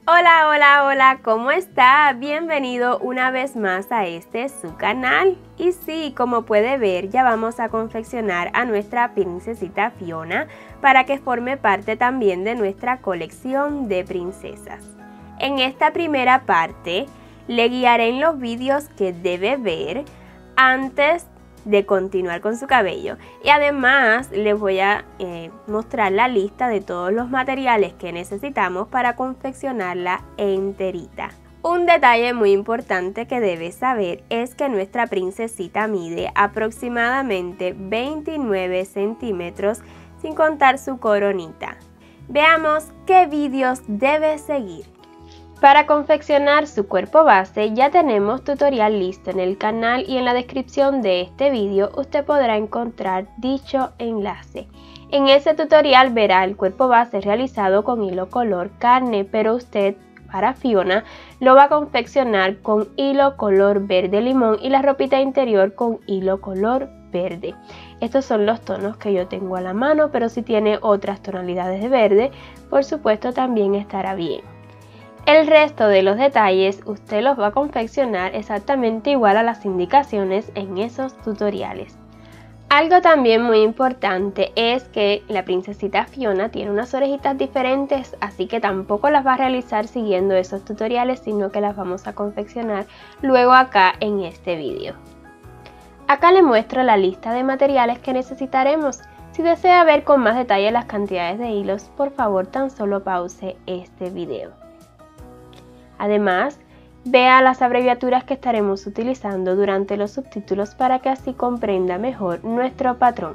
Hola, hola, hola, ¿cómo está? Bienvenido una vez más a su canal. Y sí, como puede ver, ya vamos a confeccionar a nuestra princesita Fiona para que forme parte también de nuestra colección de princesas. En esta primera parte, le guiaré en los vídeos que debe ver antes de continuar con su cabello, y además les voy a mostrar la lista de todos los materiales que necesitamos para confeccionarla enterita. Un detalle muy importante que debes saber es que nuestra princesita mide aproximadamente 29 centímetros sin contar su coronita. Veamos qué vídeos debes seguir. Para confeccionar su cuerpo base ya tenemos tutorial listo en el canal, y en la descripción de este vídeo usted podrá encontrar dicho enlace. En ese tutorial verá el cuerpo base realizado con hilo color carne, pero usted para Fiona lo va a confeccionar con hilo color verde limón y la ropita interior con hilo color verde. Estos son los tonos que yo tengo a la mano, pero si tiene otras tonalidades de verde, por supuesto también estará bien. El resto de los detalles usted los va a confeccionar exactamente igual a las indicaciones en esos tutoriales. Algo también muy importante es que la princesita Fiona tiene unas orejitas diferentes, así que tampoco las va a realizar siguiendo esos tutoriales, sino que las vamos a confeccionar luego acá en este vídeo. Acá le muestro la lista de materiales que necesitaremos. Si desea ver con más detalle las cantidades de hilos, por favor tan solo pause este video. Además, vea las abreviaturas que estaremos utilizando durante los subtítulos para que así comprenda mejor nuestro patrón.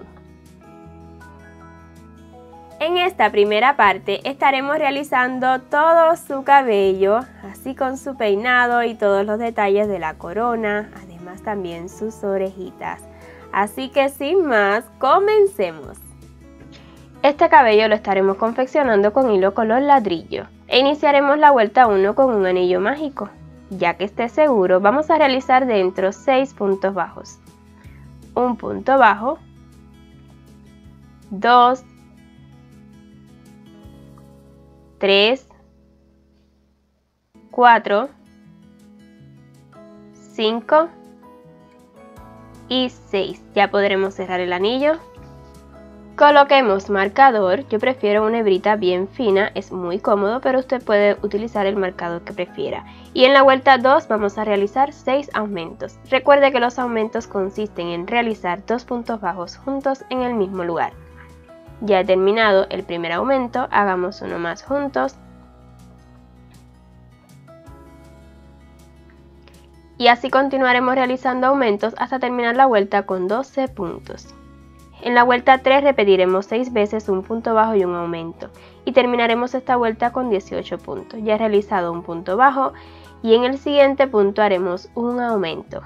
En esta primera parte estaremos realizando todo su cabello, así con su peinado y todos los detalles de la corona, además también sus orejitas. Así que sin más, comencemos. Este cabello lo estaremos confeccionando con hilo color ladrillo e iniciaremos la vuelta 1 con un anillo mágico. Ya que esté seguro, vamos a realizar dentro 6 puntos bajos. Un punto bajo, 2, 3, 4, 5 y 6. Ya podremos cerrar el anillo. Coloquemos marcador. Yo prefiero una hebrita bien fina, es muy cómodo, pero usted puede utilizar el marcador que prefiera. Y en la vuelta 2 vamos a realizar 6 aumentos. Recuerde que los aumentos consisten en realizar 2 puntos bajos juntos en el mismo lugar. Ya he terminado el primer aumento, hagamos uno más juntos. Y así continuaremos realizando aumentos hasta terminar la vuelta con 12 puntos. En la vuelta 3 repetiremos 6 veces un punto bajo y un aumento, y terminaremos esta vuelta con 18 puntos. Ya he realizado un punto bajo y en el siguiente punto haremos un aumento.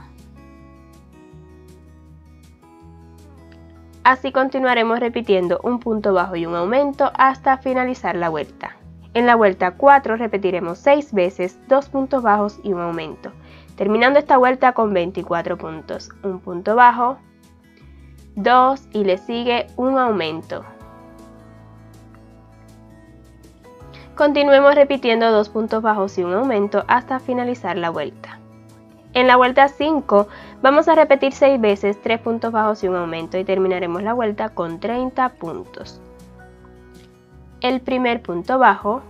Así continuaremos repitiendo un punto bajo y un aumento hasta finalizar la vuelta. En la vuelta 4 repetiremos 6 veces 2 puntos bajos y un aumento, terminando esta vuelta con 24 puntos. Un punto bajo, 2 y le sigue un aumento. Continuemos repitiendo 2 puntos bajos y un aumento hasta finalizar la vuelta. En la vuelta 5 vamos a repetir 6 veces 3 puntos bajos y un aumento y terminaremos la vuelta con 30 puntos. El primer punto bajo,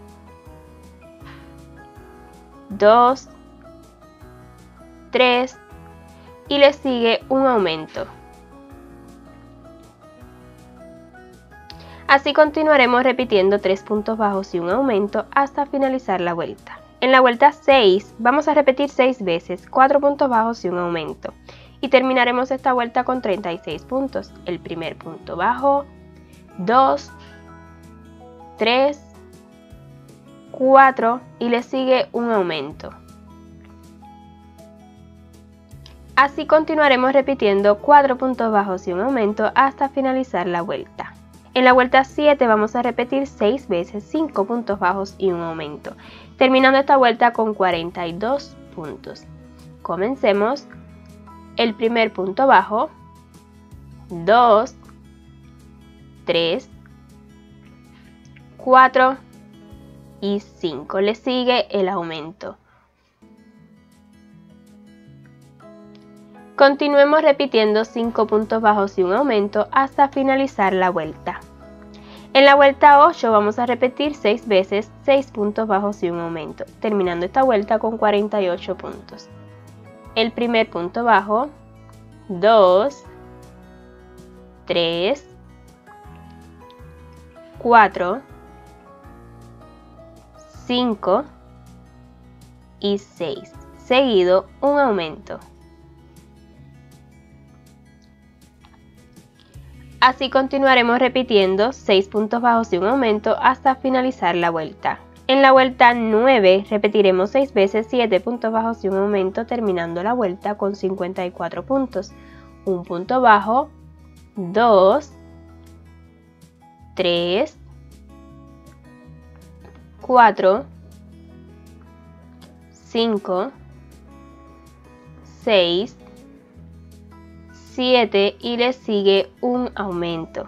2, 3 y le sigue un aumento. Así continuaremos repitiendo 3 puntos bajos y un aumento hasta finalizar la vuelta. En la vuelta 6 vamos a repetir 6 veces 4 puntos bajos y un aumento y terminaremos esta vuelta con 36 puntos. El primer punto bajo, 2, 3, 4 y le sigue un aumento. Así continuaremos repitiendo 4 puntos bajos y un aumento hasta finalizar la vuelta. En la vuelta 7 vamos a repetir 6 veces 5 puntos bajos y un aumento, terminando esta vuelta con 42 puntos. Comencemos. El primer punto bajo, 2, 3, 4, y 5. Le sigue el aumento. Continuemos repitiendo 5 puntos bajos y un aumento hasta finalizar la vuelta. En la vuelta 8 vamos a repetir 6 veces 6 puntos bajos y un aumento, terminando esta vuelta con 48 puntos. El primer punto bajo, 2, 3, 4, 5 y 6, seguido un aumento. Así continuaremos repitiendo 6 puntos bajos y un aumento hasta finalizar la vuelta. En la vuelta 9 repetiremos 6 veces 7 puntos bajos y un aumento, terminando la vuelta con 54 puntos. Un punto bajo, 2, 3, 4, 5, 6, 7 y le sigue un aumento.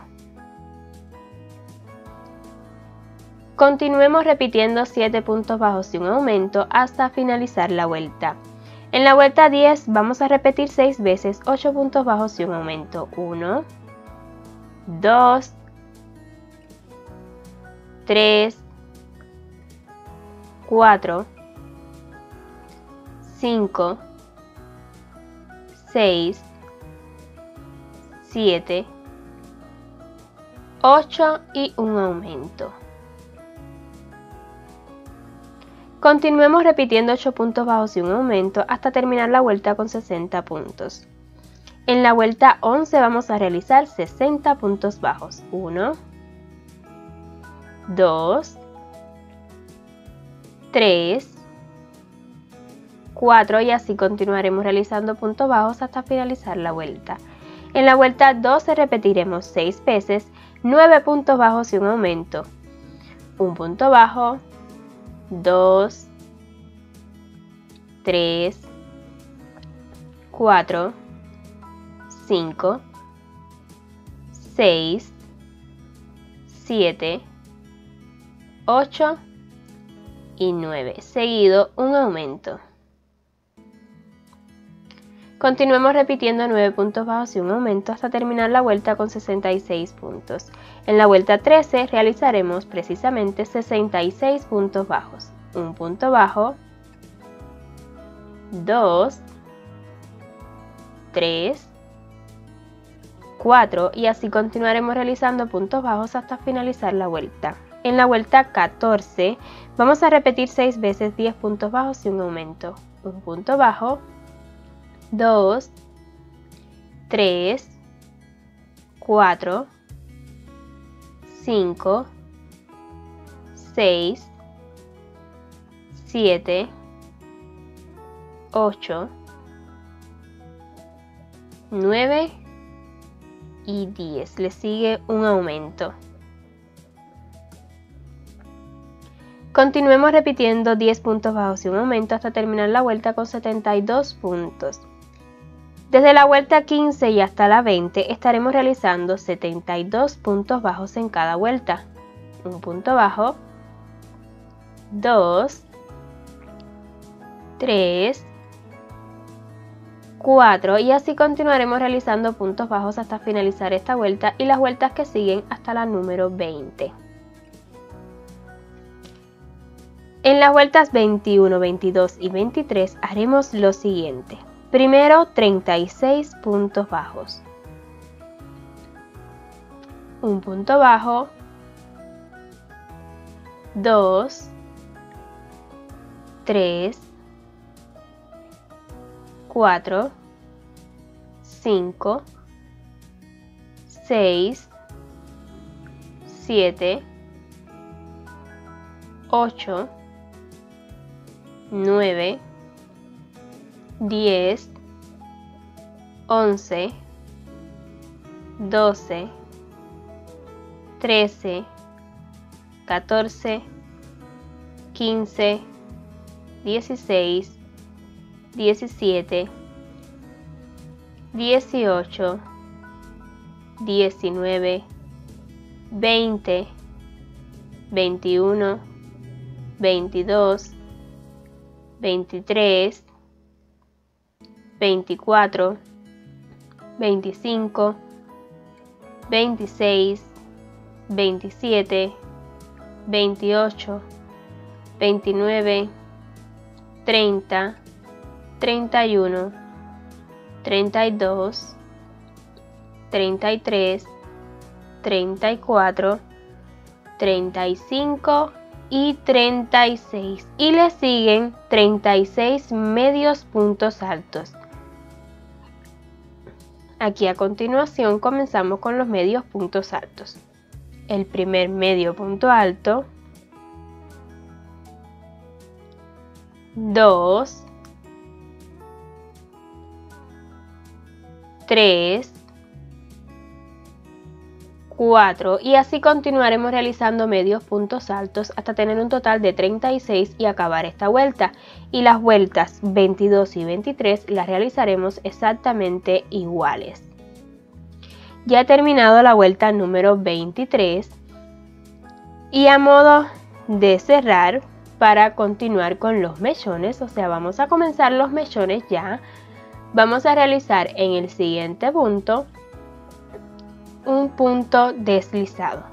Continuemos repitiendo 7 puntos bajos y un aumento hasta finalizar la vuelta. En la vuelta 10 vamos a repetir 6 veces 8 puntos bajos y un aumento. 1, 2, 3, 4, 5, 6, 7, 8 y un aumento. Continuemos repitiendo 8 puntos bajos y un aumento hasta terminar la vuelta con 60 puntos. En la vuelta 11 vamos a realizar 60 puntos bajos. 1, 2, 3, 4 y así continuaremos realizando puntos bajos hasta finalizar la vuelta. En la vuelta 12 repetiremos 6 veces 9 puntos bajos y un aumento. Un punto bajo, 2, 3, 4, 5, 6, 7, 8 y 9, seguido un aumento. Continuemos repitiendo 9 puntos bajos y un aumento hasta terminar la vuelta con 66 puntos. En la vuelta 13 realizaremos precisamente 66 puntos bajos. Un punto bajo, 2, 3, 4 y así continuaremos realizando puntos bajos hasta finalizar la vuelta. En la vuelta 14 vamos a repetir 6 veces 10 puntos bajos y un aumento. Un punto bajo, 2, 3, 4, 5, 6, 7, 8, 9 y 10. Le sigue un aumento. Continuemos repitiendo 10 puntos bajos y un aumento hasta terminar la vuelta con 72 puntos. Desde la vuelta 15 y hasta la 20 estaremos realizando 72 puntos bajos en cada vuelta. Un punto bajo, 2, 3, 4 y así continuaremos realizando puntos bajos hasta finalizar esta vuelta y las vueltas que siguen hasta la número 20. En las vueltas 21, 22 y 23 haremos lo siguiente. Primero 36 puntos bajos. Un punto bajo, 2, 3, 4, 5, 6, 7, 8, 9, 10, 11, 12, 13, 14, 15, 16, 17, 18, 19, 20, 21, 22, 23, 24, 25, 26, 27, 28, 29, 30, 31, 32, 33, 34, 35 y 36, y le siguen 36 medios puntos altos. Aquí a continuación comenzamos con los medios puntos altos. El primer medio punto alto, 2, 3, 4, y así continuaremos realizando medios puntos altos hasta tener un total de 36 y acabar esta vuelta. Y las vueltas 22 y 23 las realizaremos exactamente iguales. Ya he terminado la vuelta número 23 y a modo de cerrar, para continuar con los mechones, o sea, vamos a comenzar los mechones ya, vamos a realizar en el siguiente punto un punto deslizado.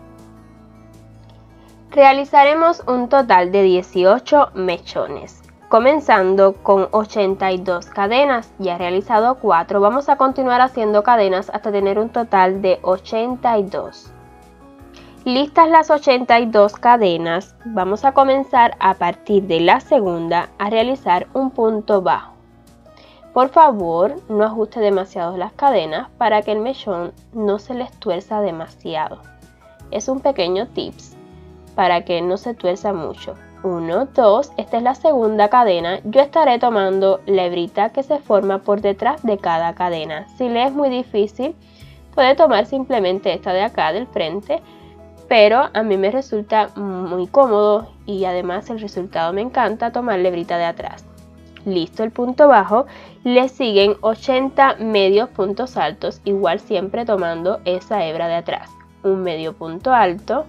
Realizaremos un total de 18 mechones, comenzando con 82 cadenas. Ya he realizado 4, vamos a continuar haciendo cadenas hasta tener un total de 82. Listas las 82 cadenas, vamos a comenzar a partir de la segunda a realizar un punto bajo. Por favor, no ajuste demasiado las cadenas para que el mechón no se les tuerza demasiado. Es un pequeño tips para que no se tuerza mucho. 1, 2, esta es la segunda cadena. Yo estaré tomando la hebrita que se forma por detrás de cada cadena. Si le es muy difícil, puede tomar simplemente esta de acá del frente, pero a mí me resulta muy cómodo y además el resultado me encanta tomar la hebrita de atrás. Listo el punto bajo, le siguen 80 medios puntos altos, igual siempre tomando esa hebra de atrás. Un medio punto alto,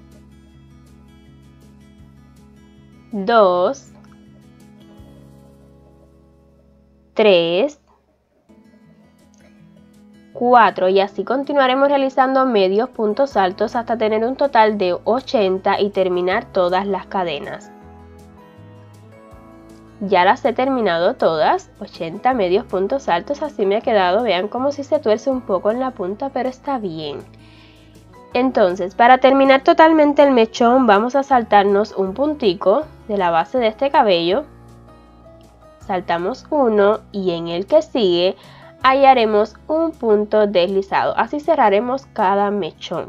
2, 3, 4, y así continuaremos realizando medios puntos altos hasta tener un total de 80 y terminar todas las cadenas. Ya las he terminado todas, 80 medios puntos altos, así me ha quedado. Vean como si se tuerce un poco en la punta, pero está bien. Entonces, para terminar totalmente el mechón, vamos a saltarnos un puntico de la base de este cabello. Saltamos uno y en el que sigue hallaremos un punto deslizado. Así cerraremos cada mechón.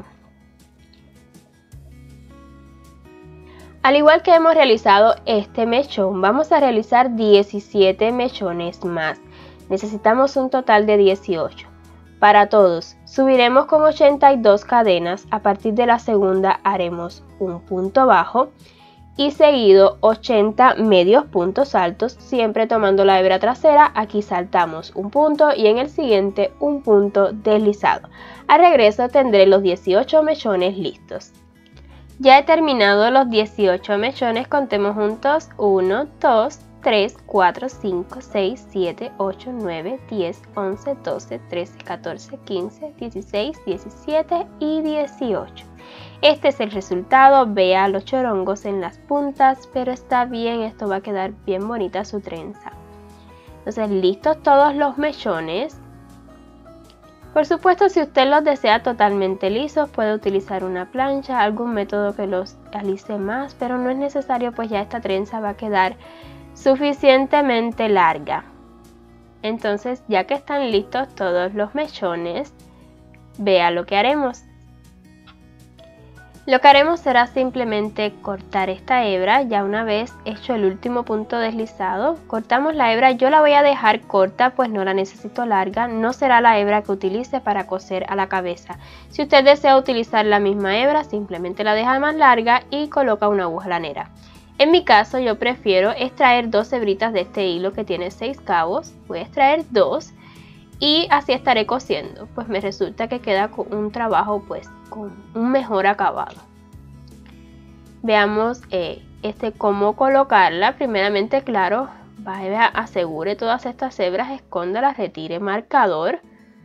Al igual que hemos realizado este mechón, vamos a realizar 17 mechones más. Necesitamos un total de 18. Para todos, subiremos con 82 cadenas. A partir de la segunda haremos un punto bajo y seguido 80 medios puntos altos, siempre tomando la hebra trasera. Aquí saltamos un punto y en el siguiente un punto deslizado. Al regreso tendré los 18 mechones listos. Ya he terminado los 18 mechones, contemos juntos: 1, 2, 3, 4, 5, 6, 7, 8, 9, 10, 11, 12, 13, 14, 15, 16, 17 y 18. Este es el resultado. Vea los chorongos en las puntas, pero está bien, esto va a quedar bien bonita su trenza. Entonces, listos todos los mechones. Por supuesto, si usted los desea totalmente lisos, puede utilizar una plancha, algún método que los alise más, pero no es necesario, pues ya esta trenza va a quedar suficientemente larga. Entonces, ya que están listos todos los mechones, vea lo que haremos. Lo que haremos será simplemente cortar esta hebra. Ya una vez hecho el último punto deslizado, cortamos la hebra. Yo la voy a dejar corta, pues no la necesito larga. No será la hebra que utilice para coser a la cabeza. Si usted desea utilizar la misma hebra, simplemente la deja más larga y coloca una aguja lanera. En mi caso, yo prefiero extraer 2 hebritas de este hilo que tiene 6 cabos. Voy a extraer 2 y así estaré cosiendo. Pues me resulta que queda con un trabajo pues con un mejor acabado. Veamos cómo colocarla. Primeramente, claro, vaya, asegure todas estas hebras, escóndalas, retire marcador.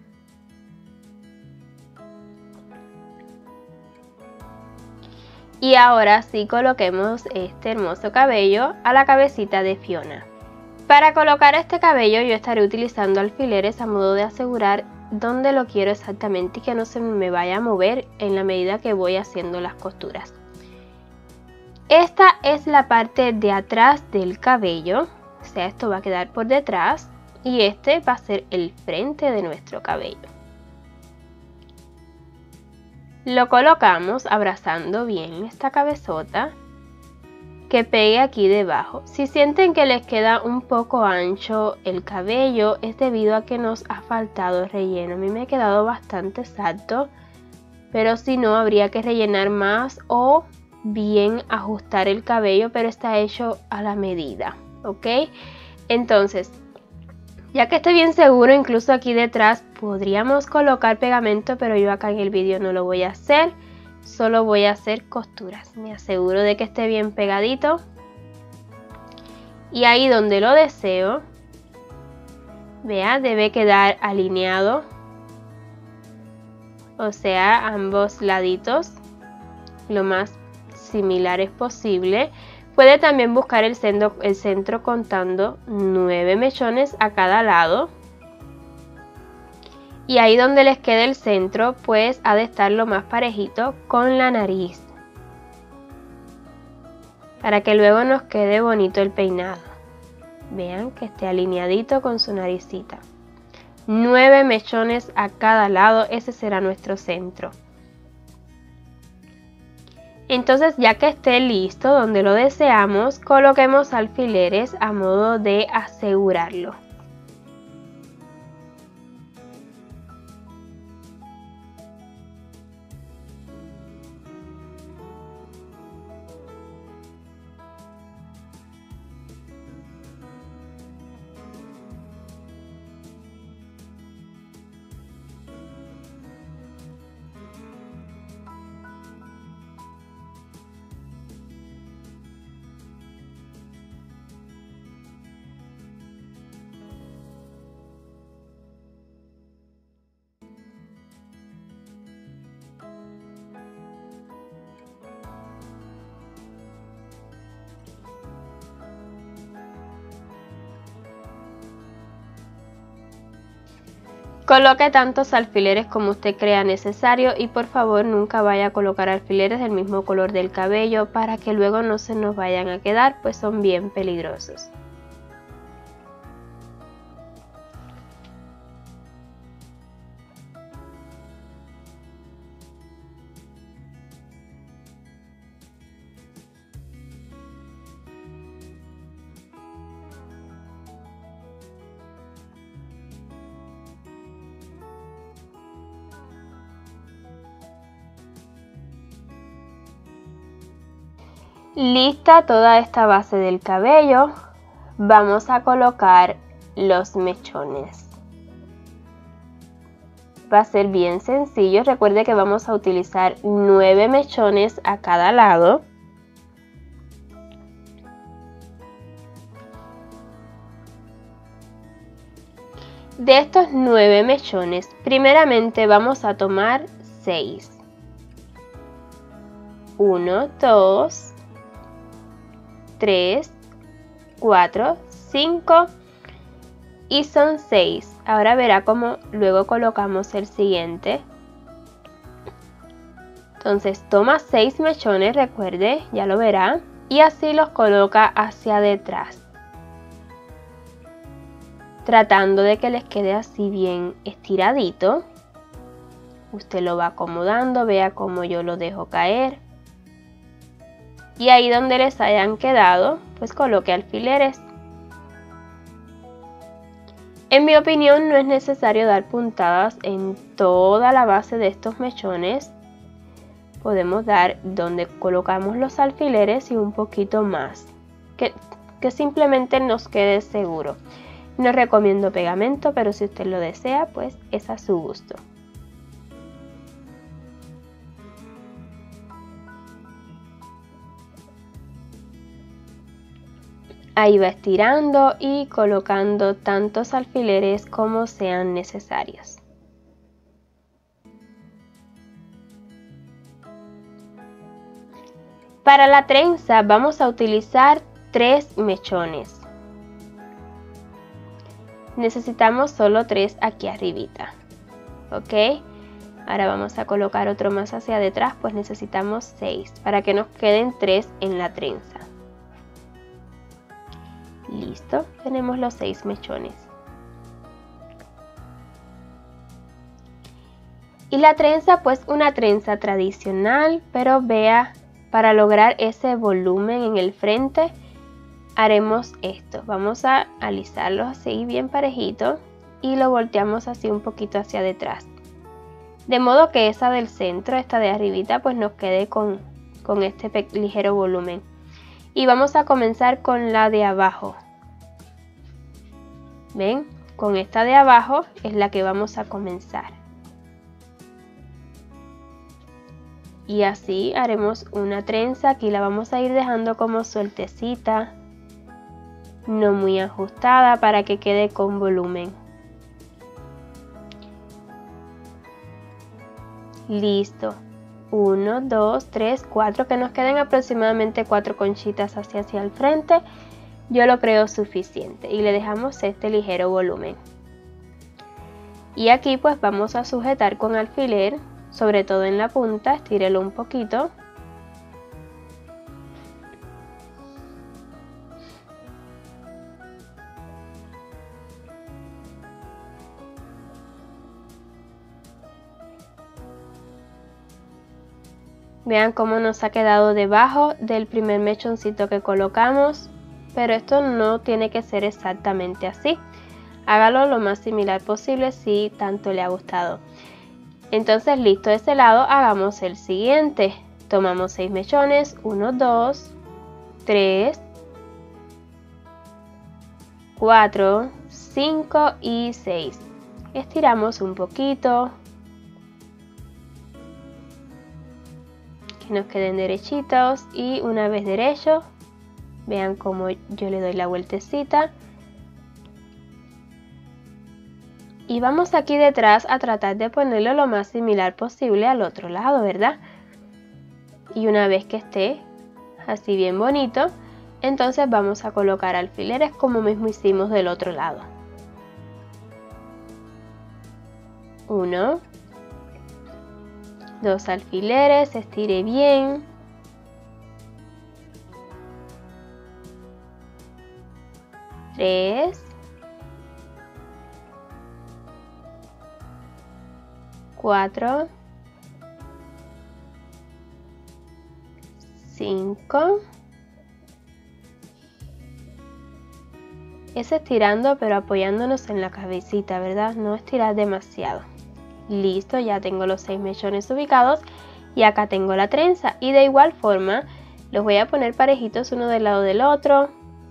Y ahora sí coloquemos este hermoso cabello a la cabecita de Fiona. Para colocar este cabello yo estaré utilizando alfileres a modo de asegurar dónde lo quiero exactamente y que no se me vaya a mover en la medida que voy haciendo las costuras. Esta es la parte de atrás del cabello, o sea, esto va a quedar por detrás y este va a ser el frente de nuestro cabello. Lo colocamos abrazando bien esta cabezota, que pegue aquí debajo. Si sienten que les queda un poco ancho el cabello, es debido a que nos ha faltado relleno. A mí me ha quedado bastante exacto, pero si no, habría que rellenar más o bien ajustar el cabello, pero está hecho a la medida, ¿ok? Entonces, ya que esté bien seguro, incluso aquí detrás podríamos colocar pegamento, pero yo acá en el vídeo no lo voy a hacer. Solo voy a hacer costuras. Me aseguro de que esté bien pegadito. Y ahí donde lo deseo, vea, debe quedar alineado. O sea, ambos laditos lo más similares posible. Puede también buscar el centro contando 9 mechones a cada lado. Y ahí donde les quede el centro, pues ha de estar lo más parejito con la nariz, para que luego nos quede bonito el peinado. Vean que esté alineadito con su naricita. 9 mechones a cada lado, ese será nuestro centro. Entonces, ya que esté listo donde lo deseamos, coloquemos alfileres a modo de asegurarlo. Coloque tantos alfileres como usted crea necesario y por favor nunca vaya a colocar alfileres del mismo color del cabello para que luego no se nos vayan a quedar, pues son bien peligrosos. Lista toda esta base del cabello, vamos a colocar los mechones. Va a ser bien sencillo, recuerde que vamos a utilizar 9 mechones a cada lado. De estos 9 mechones, primeramente vamos a tomar 6. 1, 2, 3, 4, 5 y son 6. Ahora verá cómo luego colocamos el siguiente. Entonces toma 6 mechones, recuerde, ya lo verá, y así los coloca hacia detrás, tratando de que les quede así bien estiradito. Usted lo va acomodando, vea cómo yo lo dejo caer. Y ahí donde les hayan quedado, pues coloque alfileres. En mi opinión no es necesario dar puntadas en toda la base de estos mechones. Podemos dar donde colocamos los alfileres y un poquito más, que simplemente nos quede seguro. No recomiendo pegamento, pero si usted lo desea, pues es a su gusto. Ahí va estirando y colocando tantos alfileres como sean necesarios. Para la trenza vamos a utilizar 3 mechones. Necesitamos solo 3 aquí arribita, ¿ok? Ahora vamos a colocar otro más hacia detrás, pues necesitamos 6 para que nos queden 3 en la trenza. Listo, tenemos los 6 mechones. Y la trenza, pues una trenza tradicional, pero vea, para lograr ese volumen en el frente, haremos esto. Vamos a alisarlo así bien parejito y lo volteamos así un poquito hacia detrás. De modo que esa del centro, esta de arribita, pues nos quede con este ligero volumen. Y vamos a comenzar con la de abajo. ¿Ven? Con esta de abajo es la que vamos a comenzar. Y así haremos una trenza. Aquí la vamos a ir dejando como sueltecita, no muy ajustada, para que quede con volumen. Listo. 1, 2, 3, 4, que nos queden aproximadamente 4 conchitas hacia el frente. Yo lo creo suficiente y le dejamos este ligero volumen. Y aquí pues vamos a sujetar con alfiler, sobre todo en la punta, estírelo un poquito. Vean cómo nos ha quedado debajo del primer mechoncito que colocamos, pero esto no tiene que ser exactamente así. Hágalo lo más similar posible si tanto le ha gustado. Entonces, listo de este lado, hagamos el siguiente. Tomamos 6 mechones, 1, 2, 3, 4, 5 y 6. Estiramos un poquito, que nos queden derechitos, y una vez derecho, vean cómo yo le doy la vueltecita. Y vamos aquí detrás a tratar de ponerlo lo más similar posible al otro lado, ¿verdad? Y una vez que esté así bien bonito, entonces vamos a colocar alfileres como mismo hicimos del otro lado. 1, 2 alfileres, estire bien. 3, 4, 5. Es estirando pero apoyándonos en la cabecita, ¿verdad? No estirar demasiado. Listo, ya tengo los 6 mechones ubicados y acá tengo la trenza. Y de igual forma los voy a poner parejitos uno del lado del otro.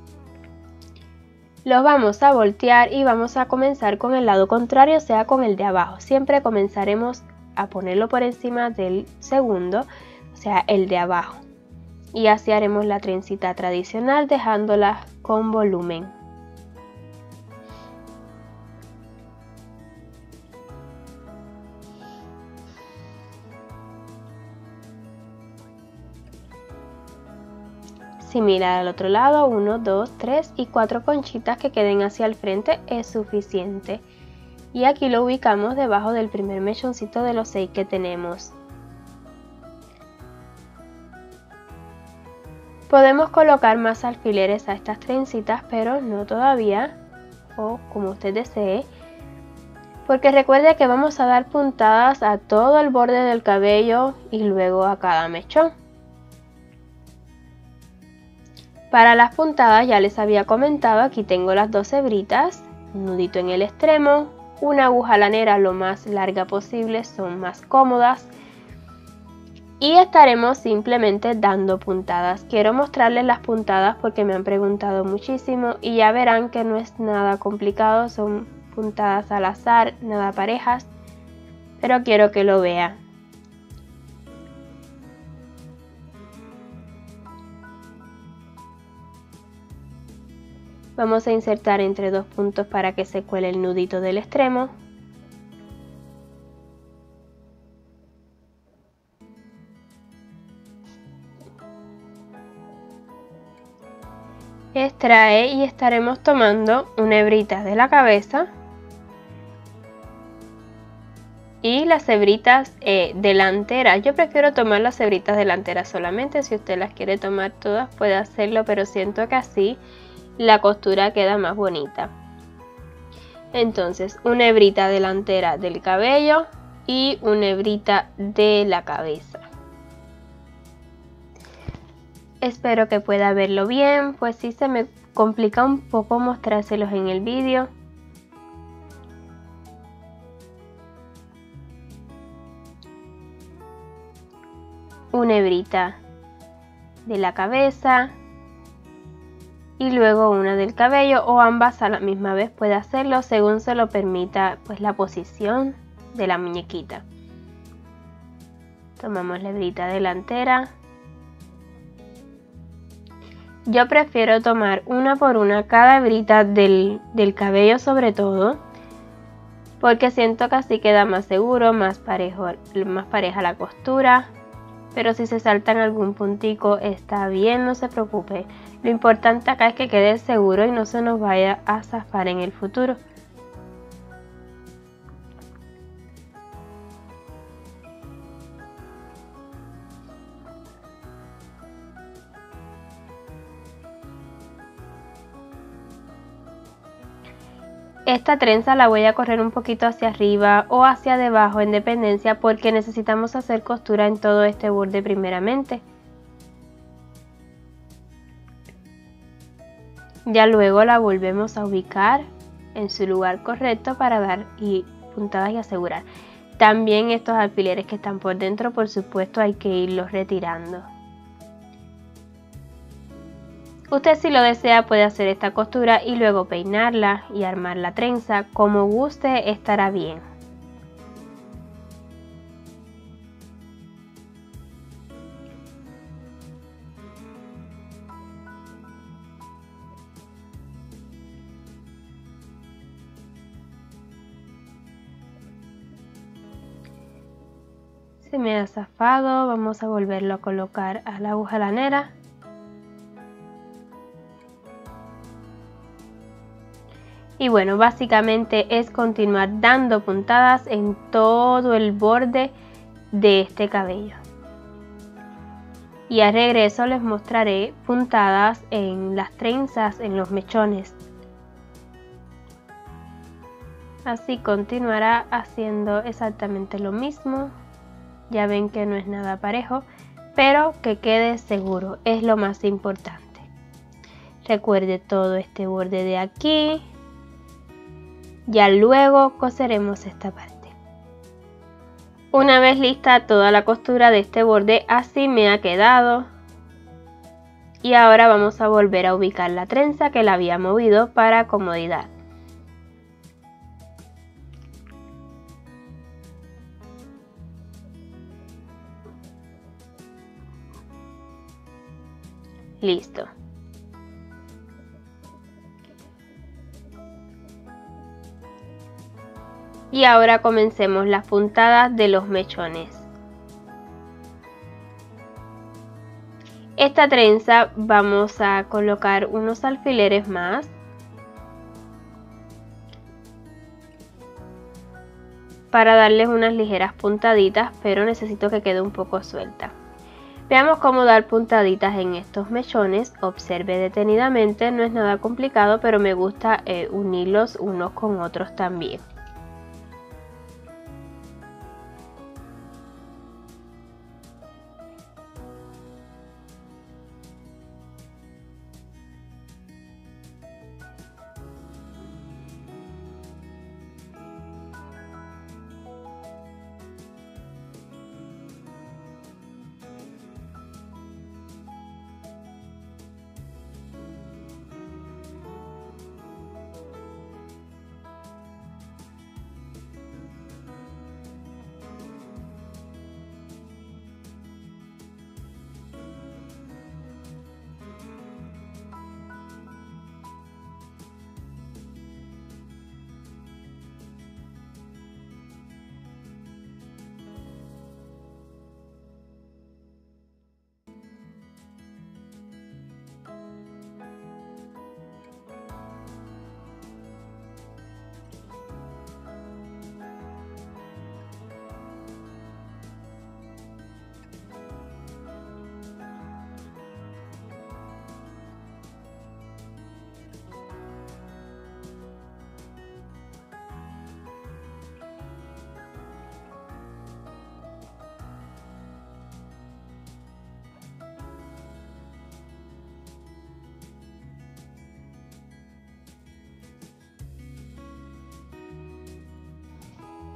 Los vamos a voltear y vamos a comenzar con el lado contrario, o sea, con el de abajo. Siempre comenzaremos a ponerlo por encima del segundo, o sea, el de abajo. Y así haremos la trencita tradicional, dejándola con volumen. Similar al otro lado, 1, 2, 3 y 4 conchitas que queden hacia el frente es suficiente. Y aquí lo ubicamos debajo del primer mechoncito de los 6 que tenemos. Podemos colocar más alfileres a estas trencitas, pero no todavía, o como usted desee, porque recuerde que vamos a dar puntadas a todo el borde del cabello y luego a cada mechón. Para las puntadas ya les había comentado, aquí tengo las 2 hebritas, un nudito en el extremo, una aguja lanera lo más larga posible, son más cómodas. Y estaremos simplemente dando puntadas. Quiero mostrarles las puntadas porque me han preguntado muchísimo y ya verán que no es nada complicado, son puntadas al azar, nada parejas, pero quiero que lo vean. Vamos a insertar entre 2 puntos para que se cuele el nudito del extremo. Extrae y estaremos tomando una hebrita de la cabeza y las hebritas delanteras. Yo prefiero tomar las hebritas delanteras solamente. Si usted las quiere tomar todas puede hacerlo, pero siento que así la costura queda más bonita. Entonces, una hebrita delantera del cabello y una hebrita de la cabeza. Espero que pueda verlo bien, pues sí se me complica un poco mostrárselos en el vídeo. Una hebrita de la cabeza y luego una del cabello, o ambas a la misma vez puede hacerlo según se lo permita pues la posición de la muñequita. Tomamos la hebrita delantera. Yo prefiero tomar una por una cada hebrita del cabello, sobre todo porque siento que así queda más seguro, más pareja la costura. Pero si se saltan algún puntico está bien, no se preocupe. Lo importante acá es que quede seguro y no se nos vaya a zafar en el futuro. Esta trenza la voy a correr un poquito hacia arriba o hacia debajo en dependencia, porque necesitamos hacer costura en todo este borde primeramente. Ya luego la volvemos a ubicar en su lugar correcto para dar puntadas y asegurar. También estos alfileres que están por dentro, por supuesto, hay que irlos retirando. Usted, si lo desea, puede hacer esta costura y luego peinarla y armar la trenza. Como guste, estará bien. Se me ha zafado, vamos a volverlo a colocar a la aguja lanera. Y bueno, básicamente es continuar dando puntadas en todo el borde de este cabello. Y al regreso les mostraré puntadas en las trenzas, en los mechones. Así continuará haciendo exactamente lo mismo. Ya ven que no es nada parejo, pero que quede seguro, es lo más importante. Recuerde todo este borde de aquí. Ya luego coseremos esta parte. Una vez lista toda la costura de este borde, así me ha quedado. Y ahora vamos a volver a ubicar la trenza que la había movido para comodidad. Listo. Y ahora comencemos las puntadas de los mechones. Esta trenza vamos a colocar unos alfileres más. Para darles unas ligeras puntaditas, pero necesito que quede un poco suelta. Veamos cómo dar puntaditas en estos mechones. Observe detenidamente, no es nada complicado, pero me gusta unirlos unos con otros también.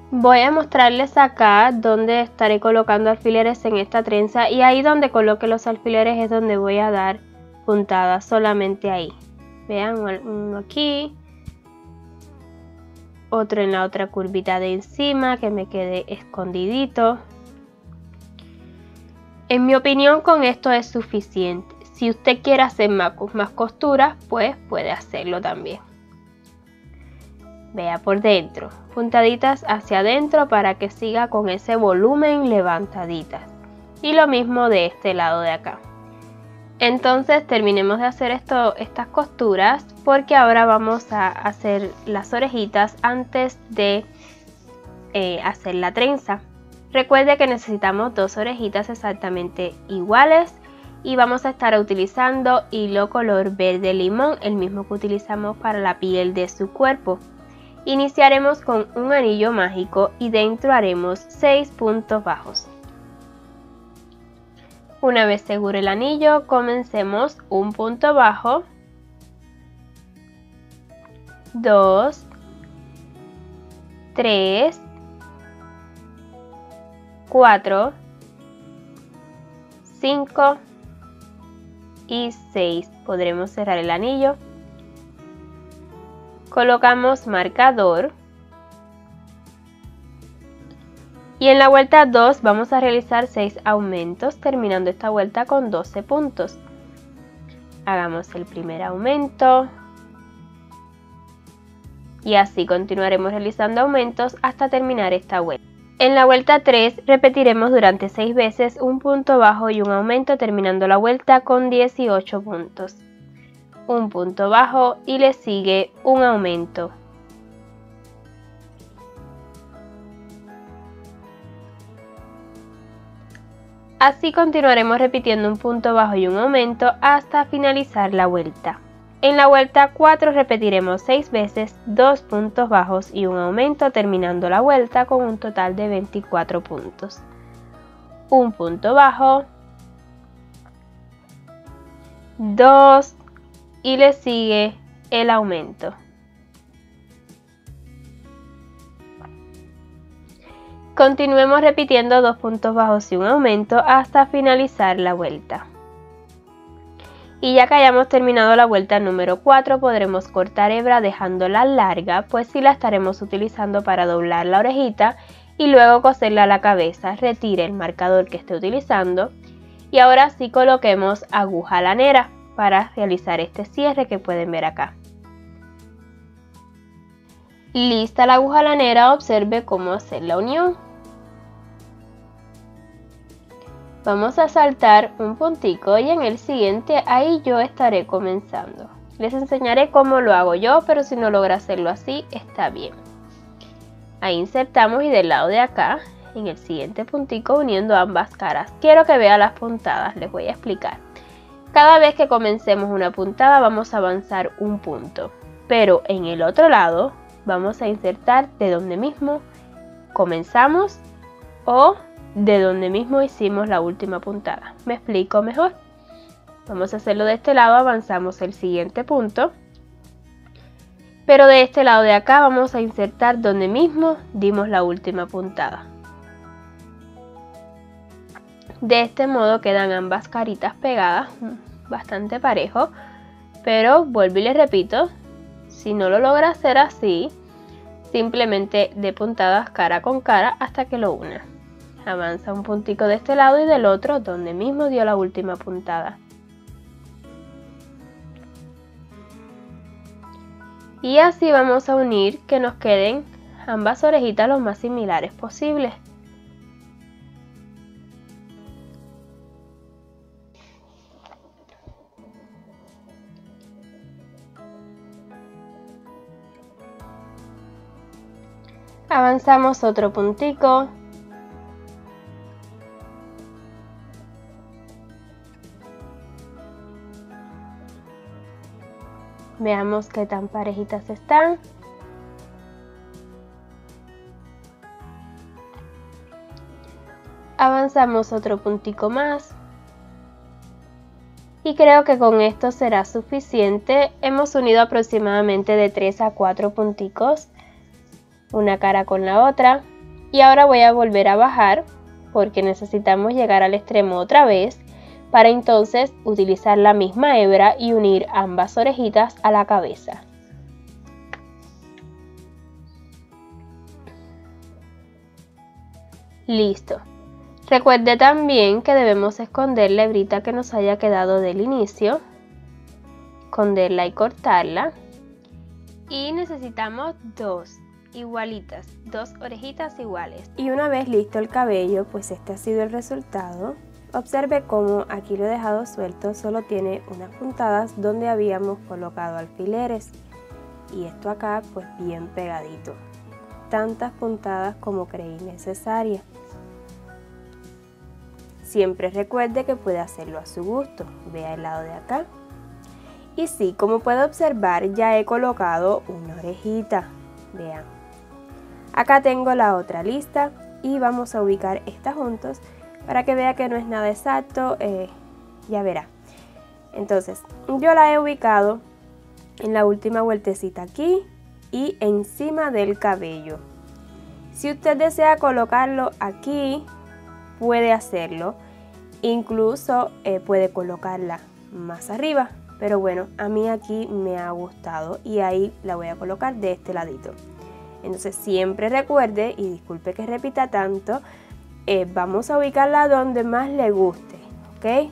Voy a mostrarles acá donde estaré colocando alfileres en esta trenza, y ahí donde coloque los alfileres es donde voy a dar puntadas, solamente ahí. Vean, uno aquí, otro en la otra curvita de encima que me quede escondidito. En mi opinión, con esto es suficiente. Si usted quiere hacer más costuras, pues puede hacerlo también. Vea por dentro, puntaditas hacia adentro para que siga con ese volumen levantaditas. Y lo mismo de este lado de acá. Entonces terminemos de hacer estas costuras, porque ahora vamos a hacer las orejitas antes de hacer la trenza. Recuerde que necesitamos dos orejitas exactamente iguales y vamos a estar utilizando hilo color verde limón, el mismo que utilizamos para la piel de su cuerpo. Iniciaremos con un anillo mágico y dentro haremos 6 puntos bajos. Una vez seguro el anillo, comencemos un punto bajo, 2, 3, 4, 5 y 6. Podremos cerrar el anillo. Colocamos marcador. Y en la vuelta 2 vamos a realizar 6 aumentos, terminando esta vuelta con 12 puntos. Hagamos el primer aumento. Y así continuaremos realizando aumentos hasta terminar esta vuelta. En la vuelta 3 repetiremos durante 6 veces un punto bajo y un aumento, terminando la vuelta con 18 puntos. Un punto bajo y le sigue un aumento. Así continuaremos repitiendo un punto bajo y un aumento hasta finalizar la vuelta. En la vuelta 4 repetiremos 6 veces 2 puntos bajos y un aumento, terminando la vuelta con un total de 24 puntos. Un punto bajo, 2 y le sigue el aumento. Continuemos repitiendo 2 puntos bajos y un aumento hasta finalizar la vuelta. Y ya que hayamos terminado la vuelta número 4, podremos cortar hebra dejándola larga, pues sí la estaremos utilizando para doblar la orejita y luego coserla a la cabeza. Retire el marcador que esté utilizando y ahora sí coloquemos aguja lanera para realizar este cierre que pueden ver acá. Lista la aguja lanera, observe cómo hacer la unión. Vamos a saltar un puntico y en el siguiente ahí yo estaré comenzando. Les enseñaré cómo lo hago yo, pero si no logra hacerlo así está bien. Ahí insertamos y del lado de acá, en el siguiente puntico, uniendo ambas caras. Quiero que vean las puntadas, les voy a explicar. Cada vez que comencemos una puntada vamos a avanzar un punto, pero en el otro lado vamos a insertar de donde mismo comenzamos o de donde mismo hicimos la última puntada. ¿Me explico mejor? Vamos a hacerlo de este lado, avanzamos el siguiente punto, pero de este lado de acá vamos a insertar donde mismo dimos la última puntada. De este modo quedan ambas caritas pegadas, bastante parejo, pero vuelvo y les repito, si no lo logra hacer así, simplemente de puntadas cara con cara hasta que lo una. Avanza un puntico de este lado y del otro donde mismo dio la última puntada. Y así vamos a unir que nos queden ambas orejitas lo más similares posible. Avanzamos otro puntico. Veamos qué tan parejitas están. Avanzamos otro puntico más. Y creo que con esto será suficiente. Hemos unido aproximadamente de 3 a 4 punticos, una cara con la otra. Y ahora voy a volver a bajar porque necesitamos llegar al extremo otra vez para entonces utilizar la misma hebra y unir ambas orejitas a la cabeza. Listo. Recuerde también que debemos esconder la hebrita que nos haya quedado del inicio, esconderla y cortarla. Y necesitamos dos igualitas, dos orejitas iguales. Y una vez listo el cabello, pues este ha sido el resultado. Observe cómo aquí lo he dejado suelto, solo tiene unas puntadas donde habíamos colocado alfileres. Y esto acá pues bien pegadito. Tantas puntadas como creí necesarias. Siempre recuerde que puede hacerlo a su gusto. Vea el lado de acá. Y sí, como puede observar, ya he colocado una orejita. Vean. Acá tengo la otra lista y vamos a ubicar estas juntos para que vea que no es nada exacto. Ya verá. Entonces, yo la he ubicado en la última vueltecita aquí y encima del cabello. Si usted desea colocarlo aquí, puede hacerlo. Incluso puede colocarla más arriba. Pero bueno, a mí aquí me ha gustado y ahí la voy a colocar de este ladito. Entonces siempre recuerde, y disculpe que repita tanto, vamos a ubicarla donde más le guste, ¿ok?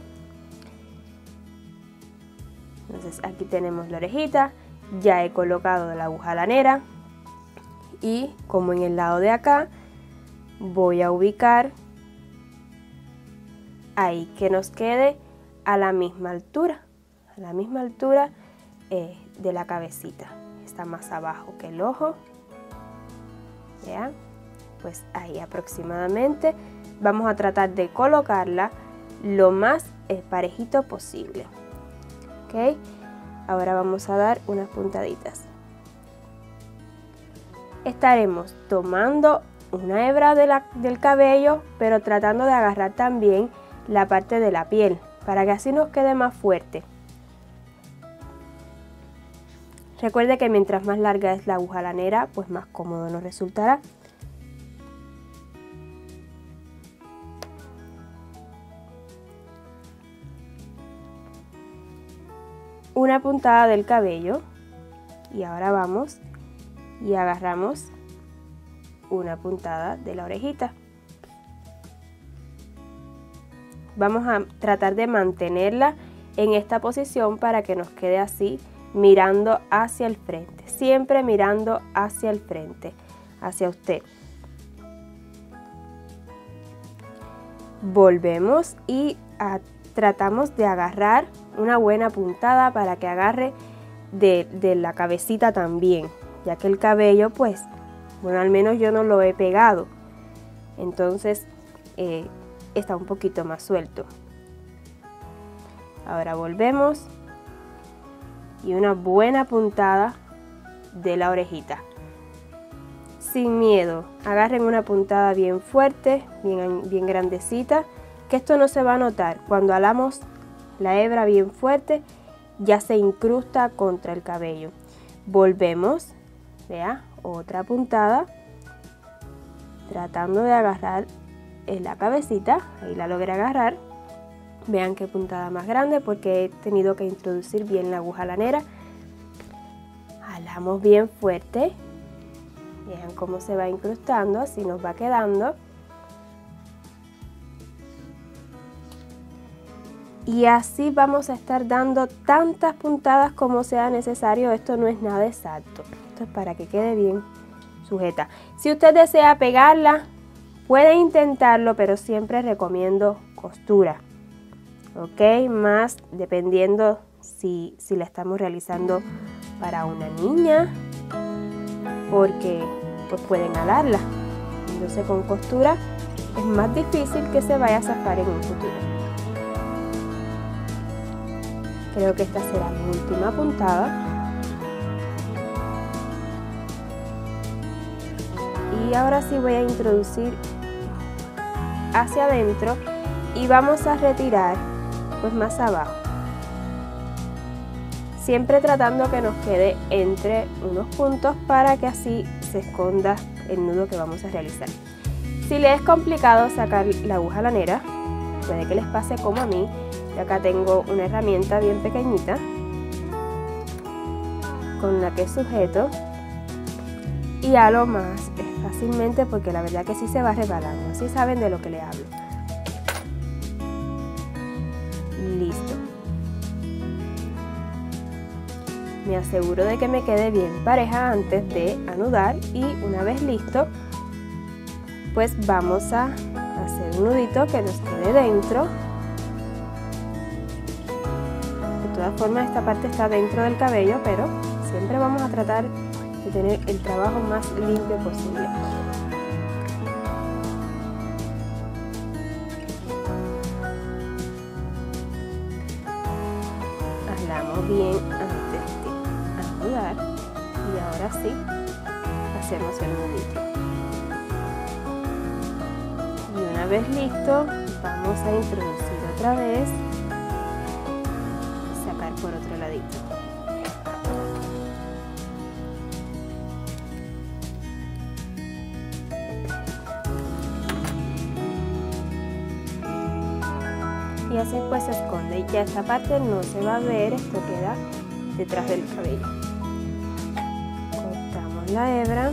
Entonces aquí tenemos la orejita, ya he colocado la aguja lanera y como en el lado de acá voy a ubicar ahí que nos quede a la misma altura. A la misma altura de la cabecita. Está más abajo que el ojo. ¿Ya? Pues ahí aproximadamente. Vamos a tratar de colocarla lo más parejito posible. ¿Ok? Ahora vamos a dar unas puntaditas. Estaremos tomando una hebra del cabello, pero tratando de agarrar también la parte de la piel, para que así nos quede más fuerte. Recuerde que mientras más larga es la aguja lanera, pues más cómodo nos resultará. Una puntada del cabello y ahora vamos y agarramos una puntada de la orejita. Vamos a tratar de mantenerla en esta posición para que nos quede así, mirando hacia el frente, siempre mirando hacia el frente, hacia usted. Volvemos y tratamos de agarrar una buena puntada para que agarre de la cabecita también, ya que el cabello pues, bueno, al menos yo no lo he pegado, entonces está un poquito más suelto. Ahora volvemos. Y una buena puntada de la orejita. Sin miedo, agarren una puntada bien fuerte, bien grandecita, que esto no se va a notar. Cuando alamos la hebra bien fuerte, ya se incrusta contra el cabello. Volvemos, vea, otra puntada, tratando de agarrar en la cabecita, ahí la logré agarrar. Vean qué puntada más grande porque he tenido que introducir bien la aguja lanera. Jalamos bien fuerte. Vean cómo se va incrustando, así nos va quedando. Y así vamos a estar dando tantas puntadas como sea necesario. Esto no es nada exacto. Esto es para que quede bien sujeta. Si usted desea pegarla, puede intentarlo, pero siempre recomiendo costura. Ok, más dependiendo si la estamos realizando para una niña, porque pues pueden alarla. Entonces con costura es más difícil que se vaya a zafar en un futuro. Creo que esta será mi última puntada. Y ahora sí voy a introducir hacia adentro y vamos a retirar pues más abajo, siempre tratando que nos quede entre unos puntos para que así se esconda el nudo que vamos a realizar. Si les es complicado sacar la aguja lanera, puede que les pase como a mí. Y acá tengo una herramienta bien pequeñita con la que sujeto y halo más fácilmente, porque la verdad que sí se va resbalando. Así saben de lo que le hablo. Listo. Me aseguro de que me quede bien pareja antes de anudar, y una vez listo, pues vamos a hacer un nudito que nos quede dentro. De todas formas, esta parte está dentro del cabello, pero siempre vamos a tratar de tener el trabajo más limpio posible. Hablamos bien antes de anudar, y ahora sí hacemos el nudito. Y una vez listo, vamos a introducir otra vez y sacar por otro ladito. Y así pues se esconde, y ya esta parte no se va a ver, esto queda detrás del cabello. Cortamos la hebra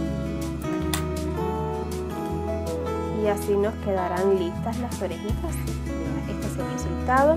y así nos quedarán listas las orejitas. Este es el resultado.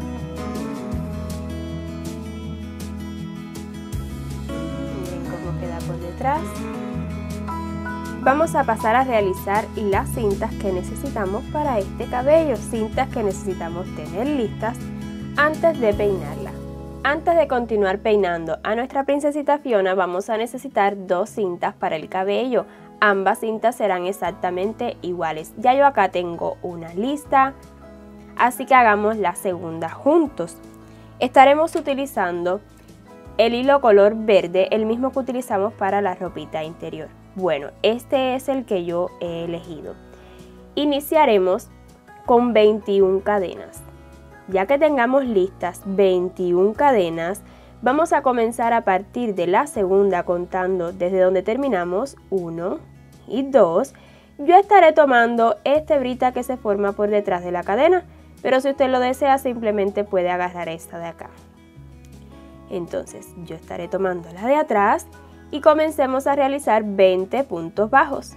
Miren cómo queda por detrás. Vamos a pasar a realizar las cintas que necesitamos para este cabello, cintas que necesitamos tener listas antes de peinarla. Antes de continuar peinando a nuestra princesita Fiona, vamos a necesitar 2 cintas para el cabello. Ambas cintas serán exactamente iguales. Ya yo acá tengo una lista, así que hagamos la segunda juntos. Estaremos utilizando el hilo color verde, el mismo que utilizamos para la ropita interior. Bueno, este es el que yo he elegido. Iniciaremos con 21 cadenas. Ya que tengamos listas 21 cadenas, vamos a comenzar a partir de la segunda, contando desde donde terminamos 1 y 2. Yo estaré tomando esta hebrita que se forma por detrás de la cadena, pero si usted lo desea, simplemente puede agarrar esta de acá. Entonces yo estaré tomando la de atrás y comencemos a realizar 20 puntos bajos.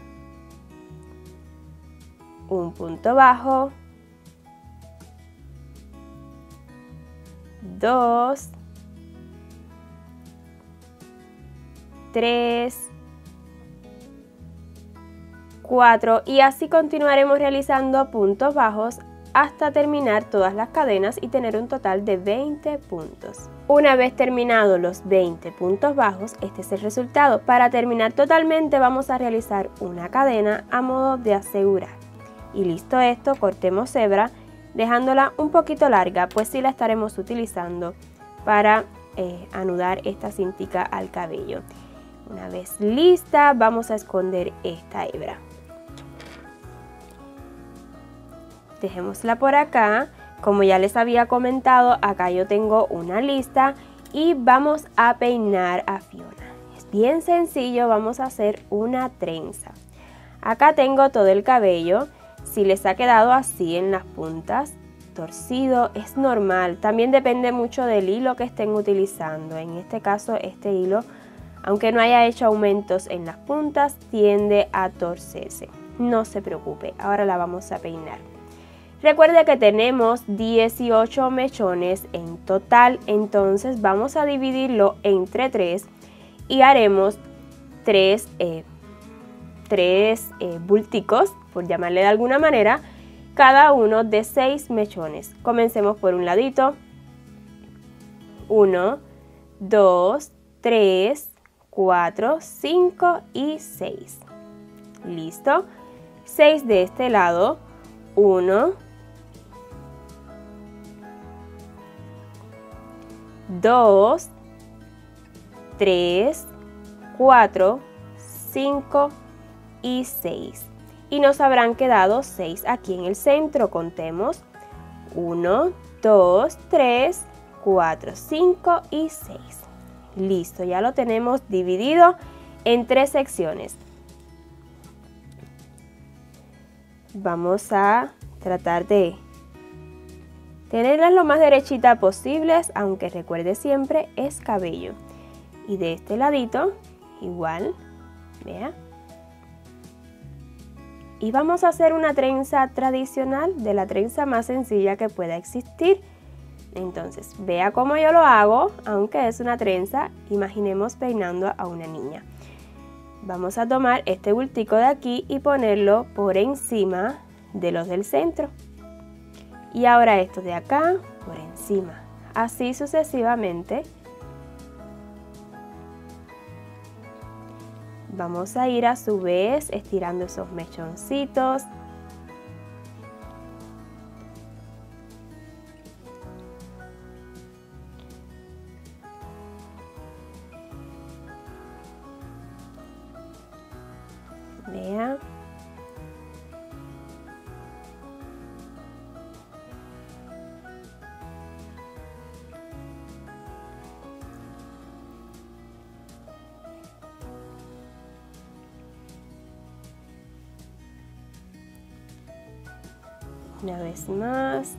Un punto bajo, 2, 3, 4, y así continuaremos realizando puntos bajos hasta terminar todas las cadenas y tener un total de 20 puntos. Una vez terminados los 20 puntos bajos, este es el resultado. Para terminar totalmente vamos a realizar una cadena a modo de asegurar. Y listo esto, cortemos hebra dejándola un poquito larga, pues sí la estaremos utilizando para anudar esta cintica al cabello. Una vez lista, vamos a esconder esta hebra. Dejémosla por acá. Como ya les había comentado, acá yo tengo una lista y vamos a peinar a Fiona. Es bien sencillo, vamos a hacer una trenza. Acá tengo todo el cabello. Si les ha quedado así en las puntas, torcido, es normal. También depende mucho del hilo que estén utilizando. En este caso, este hilo, aunque no haya hecho aumentos en las puntas, tiende a torcerse. No se preocupe, ahora la vamos a peinar. Recuerde que tenemos 18 mechones en total, entonces vamos a dividirlo entre 3 y haremos 3 bulticos, por llamarle de alguna manera, cada uno de 6 mechones. Comencemos por un ladito. 1, 2, 3, 4, 5 y 6. ¿Listo? 6 de este lado. 1, 2, 3, 4, 5 y 6. Y nos habrán quedado 6 aquí en el centro. Contemos 1, 2, 3, 4, 5 y 6. Listo, ya lo tenemos dividido en 3 secciones. vamos a tratar de tenerlas lo más derechitas posibles, aunque recuerde siempre es cabello. Y de este ladito igual, vea. Y vamos a hacer una trenza tradicional, de la trenza más sencilla que pueda existir. Entonces, vea cómo yo lo hago, aunque es una trenza, imaginemos peinando a una niña. Vamos a tomar este bultico de aquí y ponerlo por encima de los del centro. Y ahora estos de acá por encima. Así sucesivamente. Vamos a ir a su vez estirando esos mechoncitos. Vea. Una vez más.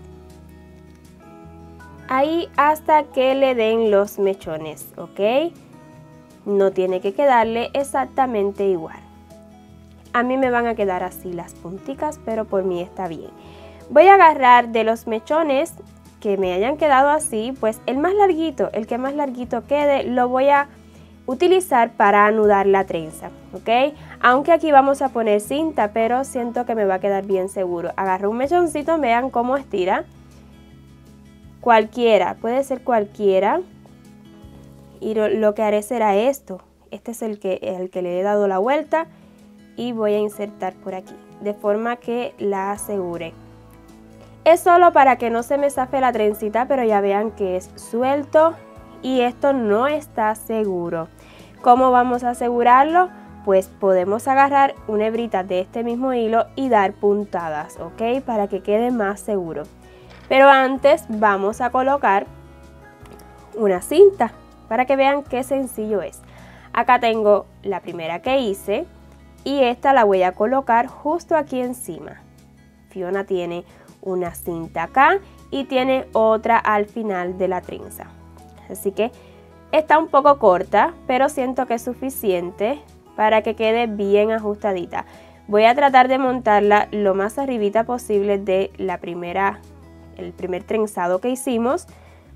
Ahí hasta que le den los mechones, ¿ok? No tiene que quedarle exactamente igual. A mí me van a quedar así las punticas, pero por mí está bien. Voy a agarrar de los mechones que me hayan quedado así, pues el más larguito, el que más larguito quede, lo voy a utilizar para anudar la trenza, ¿ok? Aunque aquí vamos a poner cinta, pero siento que me va a quedar bien seguro. Agarro un mechoncito, vean cómo estira. Cualquiera, puede ser cualquiera. Y lo que haré será esto. Este es el que le he dado la vuelta. Y voy a insertar por aquí, de forma que la asegure. Es solo para que no se me zafe la trencita, pero ya vean que es suelto y esto no está seguro. ¿Cómo vamos a asegurarlo? Pues podemos agarrar una hebrita de este mismo hilo y dar puntadas, ¿ok? Para que quede más seguro. Pero antes vamos a colocar una cinta para que vean qué sencillo es. Acá tengo la primera que hice. Y esta la voy a colocar justo aquí encima. Fiona tiene una cinta acá y tiene otra al final de la trenza. Así que está un poco corta, pero siento que es suficiente para que quede bien ajustadita. Voy a tratar de montarla lo más arribita posible de el primer trenzado que hicimos.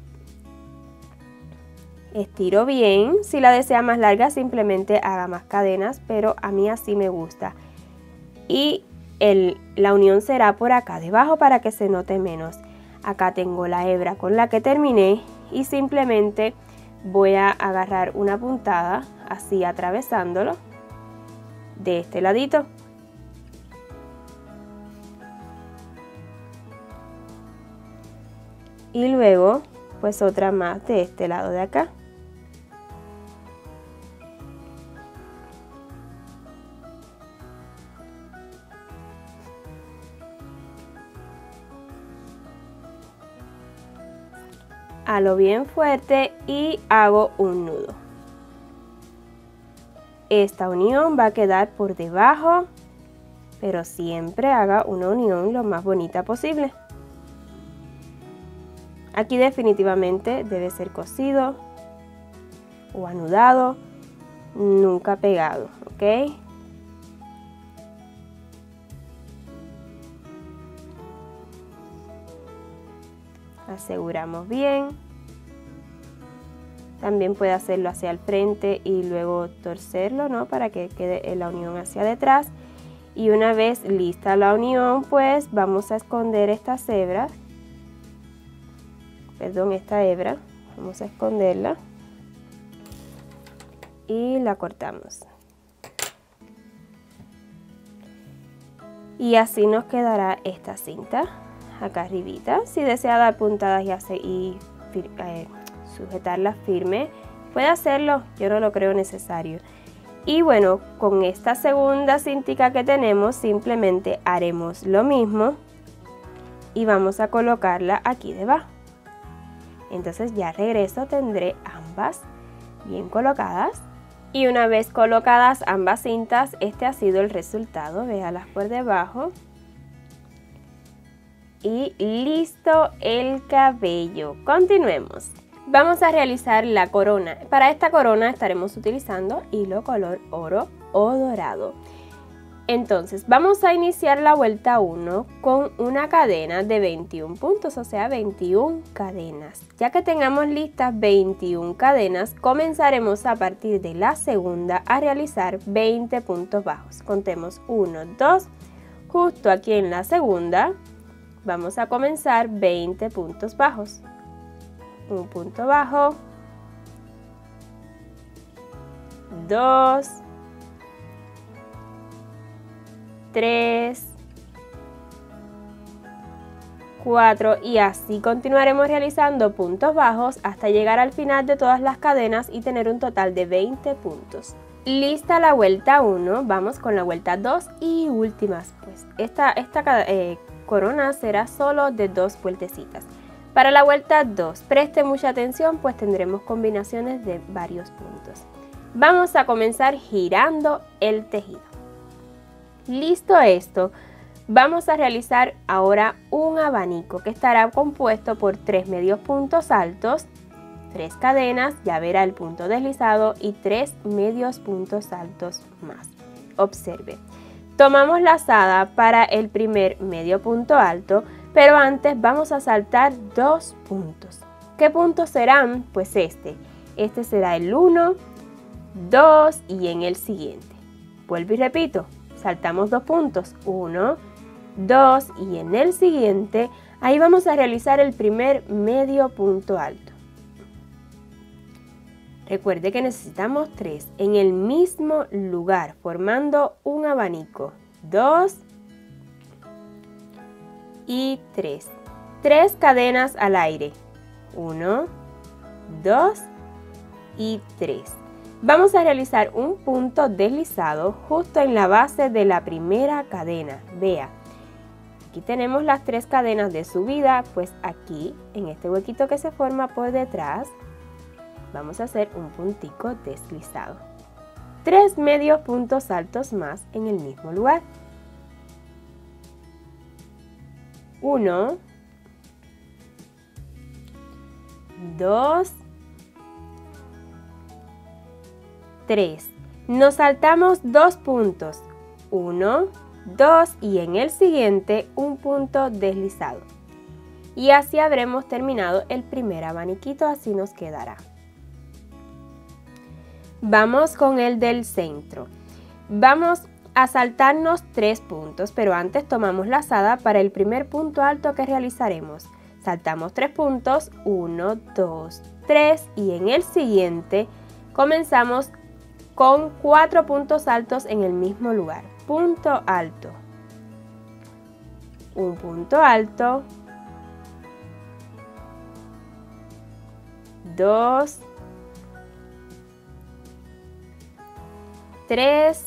Estiro bien, si la desea más larga simplemente haga más cadenas, pero a mí así me gusta. Y la unión será por acá debajo para que se note menos. Acá tengo la hebra con la que terminé y simplemente voy a agarrar una puntada así atravesándolo de este ladito. Y luego pues otra más de este lado de acá. Halo bien fuerte y hago un nudo. Esta unión va a quedar por debajo, pero siempre haga una unión lo más bonita posible. Aquí definitivamente debe ser cosido o anudado, nunca pegado, ¿ok? Aseguramos bien. También puede hacerlo hacia el frente y luego torcerlo, ¿no? Para que quede la unión hacia detrás. Y una vez lista la unión, pues vamos a esconder esta hebra. Vamos a esconderla. Y la cortamos. Y así nos quedará esta cinta acá arribita. Si desea dar puntadas y sujetarla firme, puede hacerlo, yo no lo creo necesario. Y bueno, con esta segunda cintica que tenemos simplemente haremos lo mismo y vamos a colocarla aquí debajo. Entonces ya regreso, tendré ambas bien colocadas. Y una vez colocadas ambas cintas, este ha sido el resultado, véalas por debajo. y listo el cabello. Continuemos. Vamos a realizar la corona. Para esta corona estaremos utilizando hilo color oro o dorado. Entonces vamos a iniciar la vuelta 1 con una cadena de 21 puntos, o sea 21 cadenas. Ya que tengamos listas 21 cadenas, comenzaremos a partir de la segunda a realizar 20 puntos bajos. Contemos 1, 2, justo aquí en la segunda vamos a comenzar 20 puntos bajos. Un punto bajo, 2, 3, 4 y así continuaremos realizando puntos bajos hasta llegar al final de todas las cadenas y tener un total de 20 puntos. Lista la vuelta 1, vamos con la vuelta 2 y últimas. Pues esta corona será solo de 2 vueltecitas. Para la vuelta 2, preste mucha atención pues tendremos combinaciones de varios puntos. Vamos a comenzar girando el tejido. Listo esto, vamos a realizar ahora un abanico que estará compuesto por 3 medios puntos altos, 3 cadenas, ya verá el punto deslizado y 3 medios puntos altos más. Observe, tomamos lazada para el primer medio punto alto, pero antes vamos a saltar 2 puntos. ¿Qué puntos serán? Pues este será el 1, 2 y en el siguiente. Vuelvo y repito, saltamos 2 puntos, 1, 2 y en el siguiente, ahí vamos a realizar el primer medio punto alto. Recuerde que necesitamos 3 en el mismo lugar, formando un abanico, 2 y 3. 3 cadenas al aire, 1, 2 y 3. Vamos a realizar un punto deslizado justo en la base de la primera cadena. Vea, aquí tenemos las 3 cadenas de subida, pues aquí, en este huequito que se forma por detrás, vamos a hacer un puntico deslizado. 3 medios puntos altos más en el mismo lugar. 1, 2, 3. Nos saltamos 2 puntos, 1, 2 y en el siguiente un punto deslizado. Y así habremos terminado el primer abaniquito, así nos quedará. Vamos con el del centro. Vamos a saltarnos 3 puntos, pero antes tomamos lazada para el primer punto alto que realizaremos. Saltamos 3 puntos, 1, 2, 3 y en el siguiente comenzamos con 4 puntos altos en el mismo lugar. Punto alto, un punto alto, 2, 3,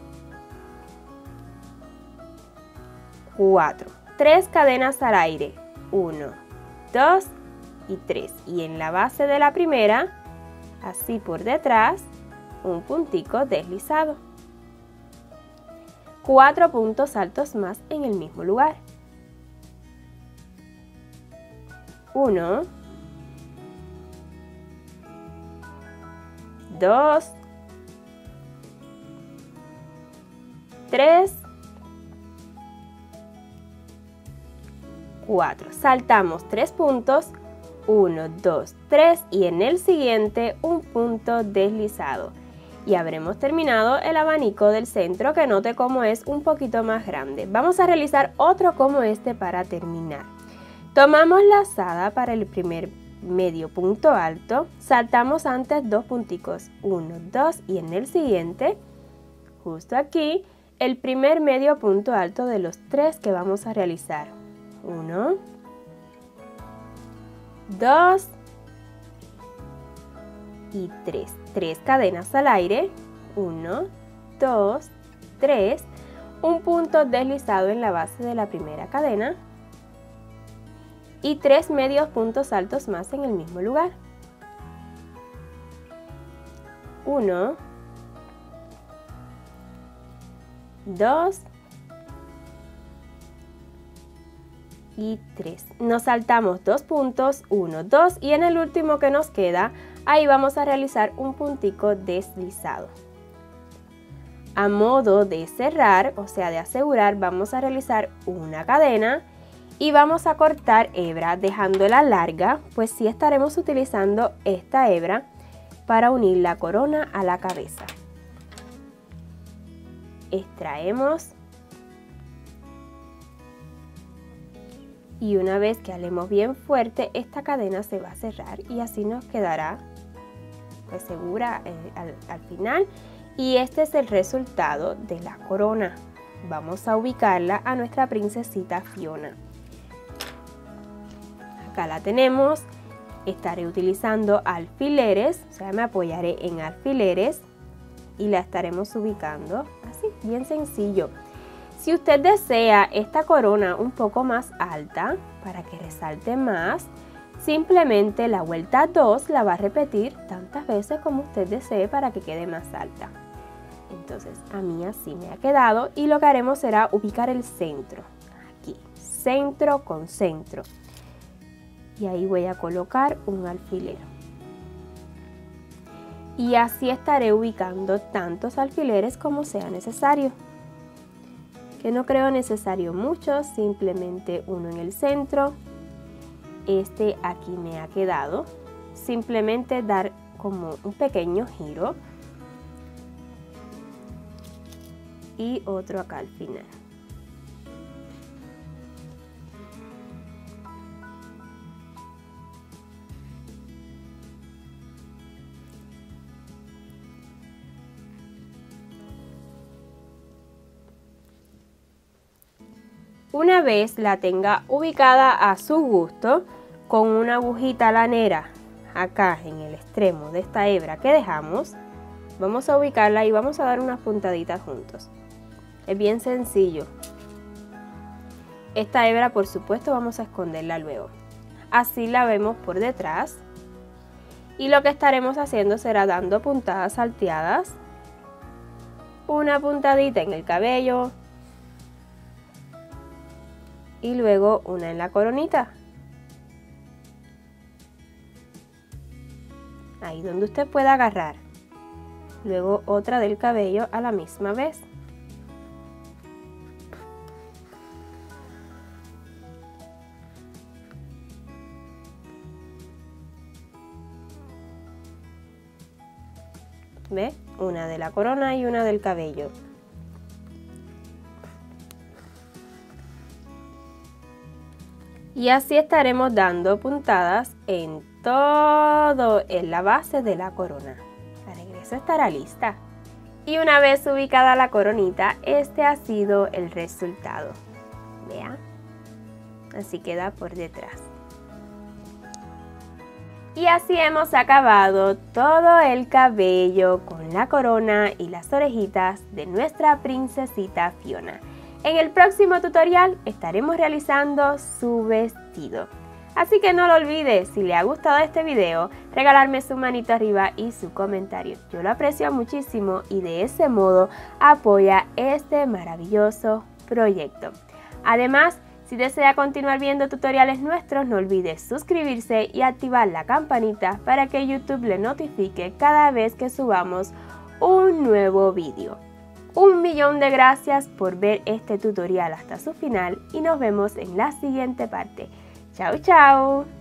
4. 3 cadenas al aire, 1, 2 y 3. Y en la base de la primera, así por detrás, un puntico deslizado. 4 puntos altos más en el mismo lugar. 1, 2, 3, 4. Saltamos 3 puntos, 1, 2, 3 y en el siguiente un punto deslizado. Y habremos terminado el abanico del centro, que note cómo es un poquito más grande. Vamos a realizar otro como este para terminar. Tomamos lazada para el primer medio punto alto, saltamos antes 2 punticos, 1, 2 y en el siguiente, justo aquí, el primer medio punto alto de los 3 que vamos a realizar. 1, 2 y 3. 3 cadenas al aire, 1, 2, 3, un punto deslizado en la base de la primera cadena y 3 medios puntos altos más en el mismo lugar. 1, 2 y 3. Nos saltamos 2 puntos, 1, 2 y en el último que nos queda, ahí vamos a realizar un puntico deslizado. A modo de cerrar, o sea de asegurar, vamos a realizar una cadena y vamos a cortar hebra dejándola larga, pues sí estaremos utilizando esta hebra para unir la corona a la cabeza. Extraemos y una vez que alemos bien fuerte, esta cadena se va a cerrar y así nos quedará pues segura al final. Y este es el resultado de la corona. Vamos a ubicarla a nuestra princesita Fiona. Acá la tenemos. Estaré utilizando alfileres, o sea, me apoyaré en alfileres y la estaremos ubicando así, bien sencillo. Si usted desea esta corona un poco más alta para que resalte más, simplemente la vuelta 2 la va a repetir tantas veces como usted desee para que quede más alta. Entonces a mí así me ha quedado y lo que haremos será ubicar el centro, aquí, centro con centro. Y ahí voy a colocar un alfiler. Y así estaré ubicando tantos alfileres como sea necesario. Que no creo necesario muchos, simplemente uno en el centro. Este aquí me ha quedado. Simplemente dar como un pequeño giro. Y otro acá al final. Una vez la tenga ubicada a su gusto, con una agujita lanera acá en el extremo de esta hebra que dejamos, vamos a ubicarla y vamos a dar unas puntaditas juntos. Es bien sencillo. Esta hebra, por supuesto, vamos a esconderla luego. Así la vemos por detrás. Y lo que estaremos haciendo será dando puntadas salteadas. Una puntadita en el cabello. Y luego una en la coronita. Ahí donde usted pueda agarrar. Luego otra del cabello a la misma vez. ¿Ve? Una de la corona y una del cabello. Y así estaremos dando puntadas en todo en la base de la corona. La regreso estará lista. Y una vez ubicada la coronita, este ha sido el resultado. Vea, así queda por detrás. Y así hemos acabado todo el cabello con la corona y las orejitas de nuestra princesita Fiona. En el próximo tutorial estaremos realizando su vestido. Así que no lo olvides, si le ha gustado este video, regalarme su manito arriba y su comentario. Yo lo aprecio muchísimo y de ese modo apoya este maravilloso proyecto. Además, si desea continuar viendo tutoriales nuestros, no olvides suscribirse y activar la campanita para que YouTube le notifique cada vez que subamos un nuevo video. 1.000.000 de gracias por ver este tutorial hasta su final y nos vemos en la siguiente parte. ¡Chao, chao!